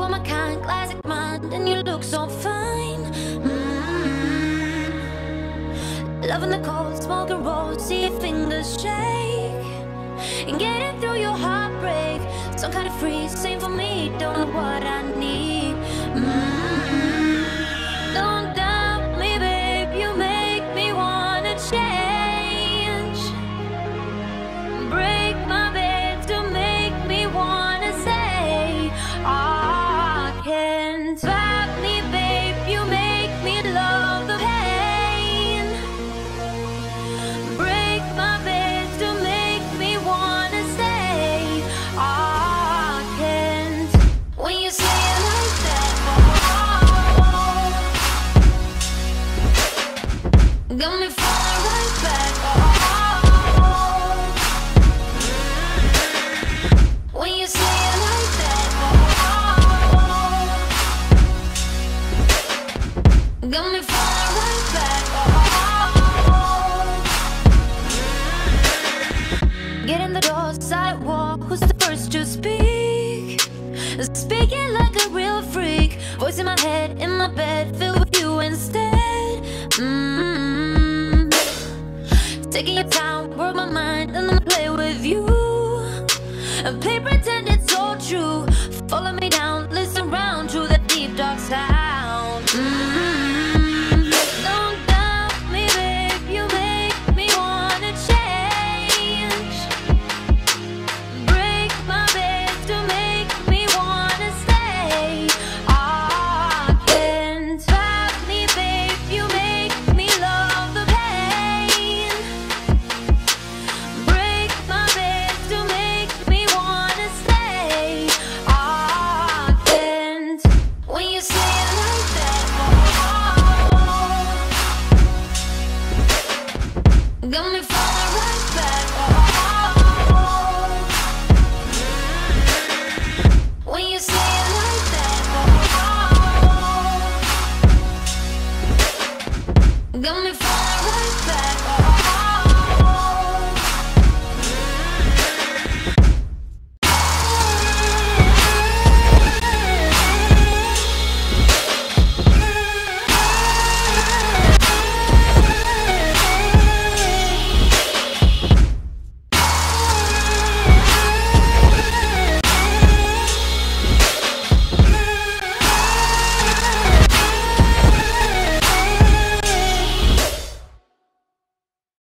are my kind, classic mind, and you look so fine. Loving the cold, smoking road, see your fingers shake, and getting through your heartbreak. Some kind of free, same for me, don't know what I need. Don't doubt me, babe, you make me wanna change. Break my bed to make me wanna say, I can't stop me, babe, you make me love the pain. Break my bed to make me wanna say, I can't. When you say it like that, got me falling right back. When you say it like that, got me falling right back. Get in the door, sidewalk, who's the first to speak? Speaking like a real freak, voice in my head, in my bed, filled with you instead. Taking your time, work my mind, and then play with you. And play pretend it's all true. Follow me down, listen round to the deep dark sound. Don't doubt me, babe, you make me wanna change. Break my bed to make me wanna stay. I can't stop me, babe, you make me love the pain. Break my bed to make me wanna stay. I can't. When you say it like that, got me falling right back. When you say it like that, got me falling right back.